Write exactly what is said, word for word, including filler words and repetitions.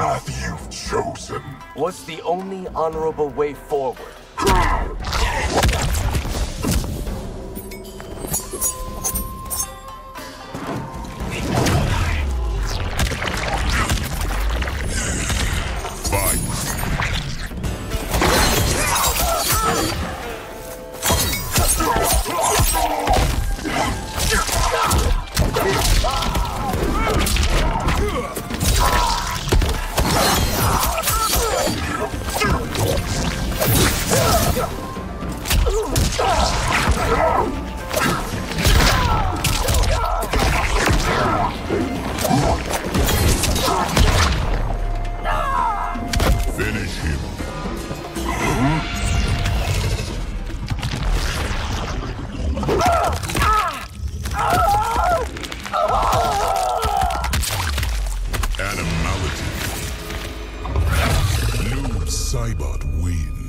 path you've chosen was the only honorable way forward. Finish him. Animality. Noob Saibot wins.